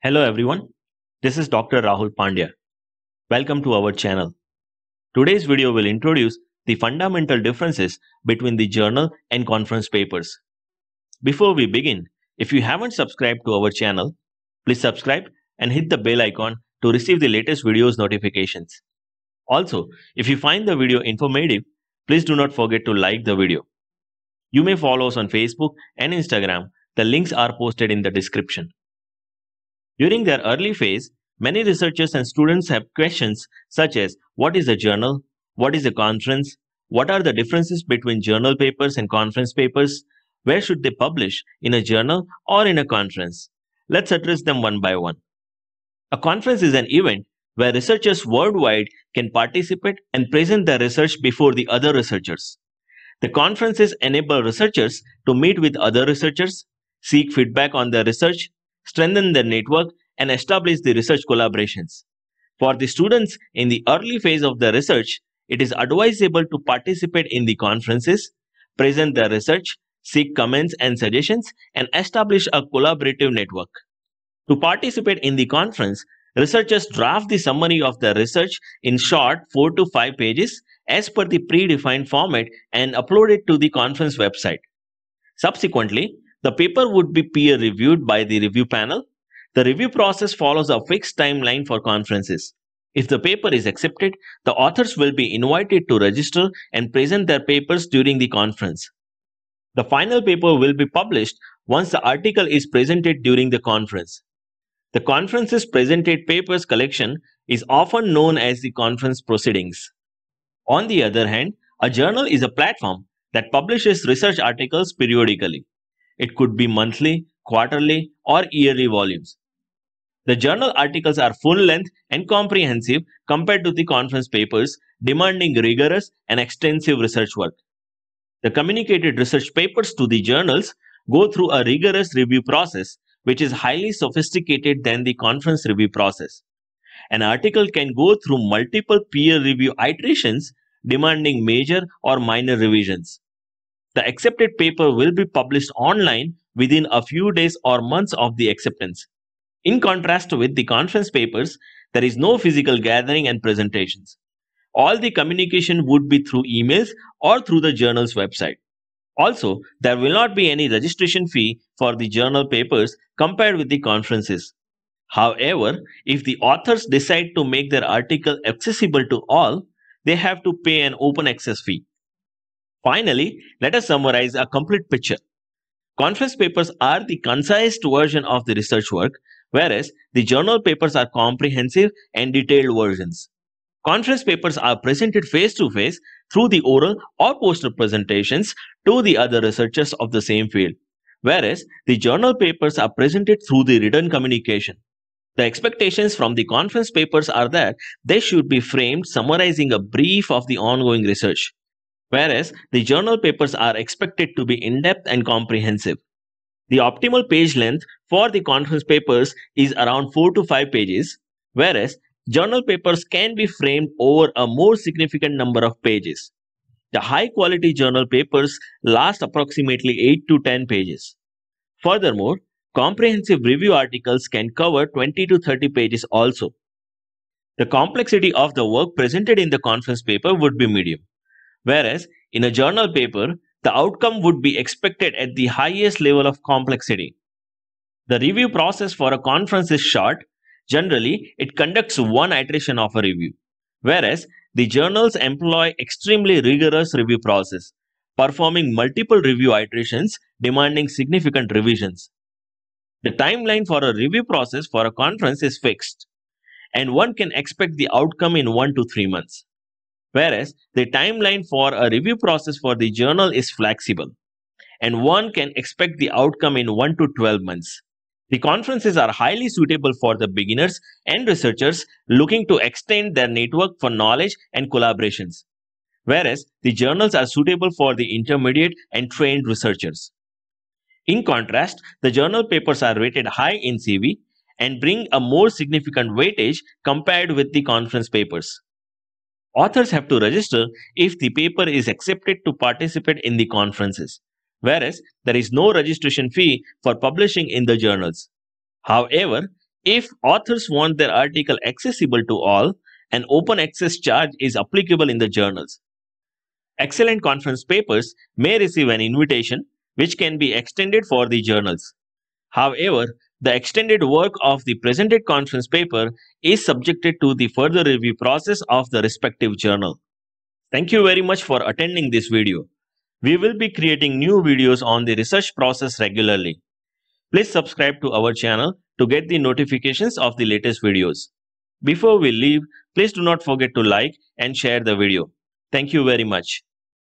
Hello everyone, this is Dr. Rahul Pandya. Welcome to our channel. Today's video will introduce the fundamental differences between the journal and conference papers. Before we begin, if you haven't subscribed to our channel, please subscribe and hit the bell icon to receive the latest videos notifications. Also, if you find the video informative, please do not forget to like the video. You may follow us on Facebook and Instagram. The links are posted in the description. During their early phase, many researchers and students have questions such as what is a journal, what is a conference, what are the differences between journal papers and conference papers, where should they publish, in a journal or in a conference. Let's address them one by one. A conference is an event where researchers worldwide can participate and present their research before the other researchers. The conferences enable researchers to meet with other researchers, seek feedback on their research, strengthen their network, and establish the research collaborations. For the students in the early phase of the research, it is advisable to participate in the conferences, present their research, seek comments and suggestions, and establish a collaborative network. To participate in the conference, researchers draft the summary of their research in short 4 to 5 pages as per the predefined format and upload it to the conference website. Subsequently, the paper would be peer reviewed by the review panel. The review process follows a fixed timeline for conferences. If the paper is accepted, the authors will be invited to register and present their papers during the conference. The final paper will be published once the article is presented during the conference. The conference's presented papers collection is often known as the conference proceedings. On the other hand, a journal is a platform that publishes research articles periodically. It could be monthly, quarterly, or yearly volumes. The journal articles are full length and comprehensive compared to the conference papers, demanding rigorous and extensive research work. The communicated research papers to the journals go through a rigorous review process, which is highly sophisticated than the conference review process. An article can go through multiple peer review iterations, demanding major or minor revisions. The accepted paper will be published online within a few days or months of the acceptance. In contrast with the conference papers, there is no physical gathering and presentations. All the communication would be through emails or through the journal's website. Also, there will not be any registration fee for the journal papers compared with the conferences. However, if the authors decide to make their article accessible to all, they have to pay an open access fee. Finally, let us summarize a complete picture. Conference papers are the concise version of the research work, whereas the journal papers are comprehensive and detailed versions. Conference papers are presented face to face through the oral or poster presentations to the other researchers of the same field, whereas the journal papers are presented through the written communication. The expectations from the conference papers are that they should be framed summarizing a brief of the ongoing research, whereas the journal papers are expected to be in-depth and comprehensive. The optimal page length for the conference papers is around 4 to 5 pages, whereas journal papers can be framed over a more significant number of pages. The high-quality journal papers last approximately 8 to 10 pages. Furthermore, comprehensive review articles can cover 20 to 30 pages also. The complexity of the work presented in the conference paper would be medium, whereas in a journal paper, the outcome would be expected at the highest level of complexity. The review process for a conference is short. Generally, it conducts one iteration of a review, whereas the journals employ extremely rigorous review process, performing multiple review iterations demanding significant revisions. The timeline for a review process for a conference is fixed, and one can expect the outcome in 1 to 3 months. Whereas the timeline for a review process for the journal is flexible, and one can expect the outcome in 1 to 12 months. The conferences are highly suitable for the beginners and researchers looking to extend their network for knowledge and collaborations, whereas the journals are suitable for the intermediate and trained researchers. In contrast, the journal papers are rated high in CV and bring a more significant weightage compared with the conference papers. Authors have to register if the paper is accepted to participate in the conferences, whereas there is no registration fee for publishing in the journals. However, If authors want their article accessible to all, an open access charge is applicable in the journals. Excellent conference papers may receive an invitation which can be extended for the journals. However, the extended work of the presented conference paper is subjected to the further review process of the respective journal. Thank you very much for attending this video. We will be creating new videos on the research process regularly. Please subscribe to our channel to get the notifications of the latest videos. Before we leave, please do not forget to like and share the video. Thank you very much.